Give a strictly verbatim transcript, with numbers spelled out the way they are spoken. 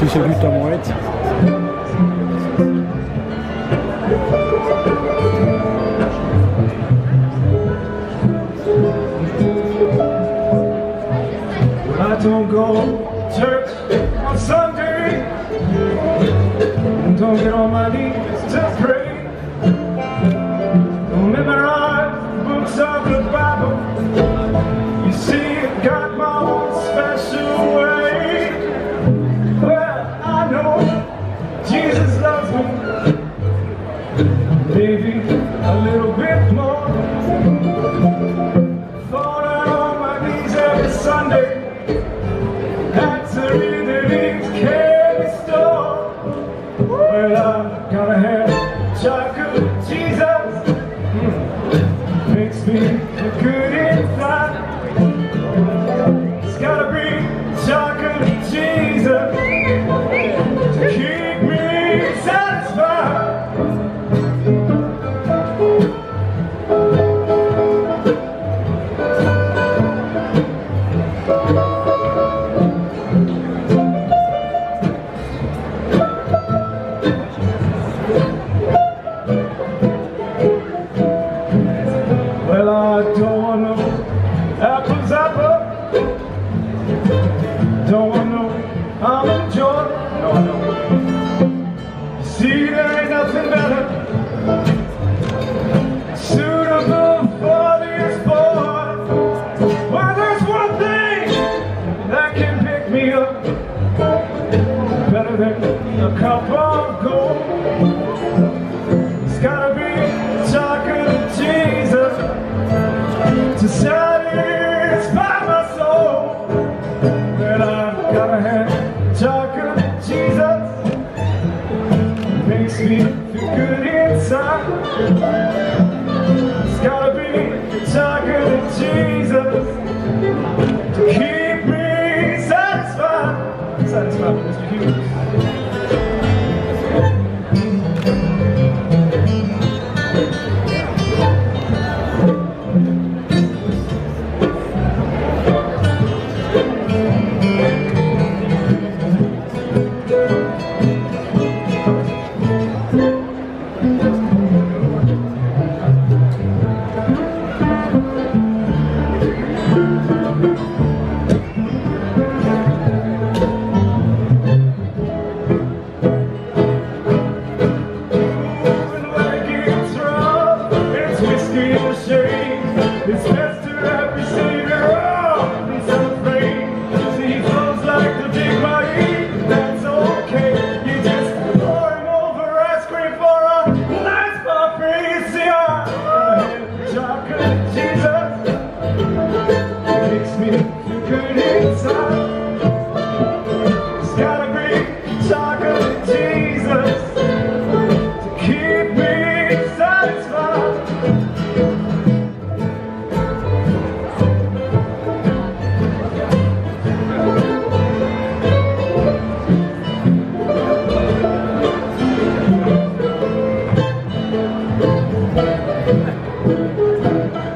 Si c'est du tamouette. I don't go to church on Sunday, don't get on my knees to pray, don't memorize books of the Bible. You see, I've got my own special way. Well, I know Jesus loves me, maybe a little bit more. Fall on my knees every Sunday. That's a really candy store. Well, I gotta have chocolate Jesus. Mm. Makes me feel good inside. It's gotta be chocolate Jesus to keep me satisfied. Well, I don't want no apples, apple. Don't want no almond joy. No, no. You see, there ain't nothing better suitable for this boy. Well, there's one thing that can pick me up better than a cup of gold. It's gotta be chocolate Jesus to satisfy my soul. Well, I've gotta have chocolate Jesus. Makes me feel good inside. It's gotta be chocolate Jesus to keep me satisfied. Satisfied with Mister Hughes. It's best to have received it all. He's unafraid. See, he flows like the big body. That's okay. You just pour him over ice cream for a nice buffet. See, I have chocolate Jesus. Makes me feel good inside. It's gotta be chocolate Jesus to keep me satisfied. Thank you.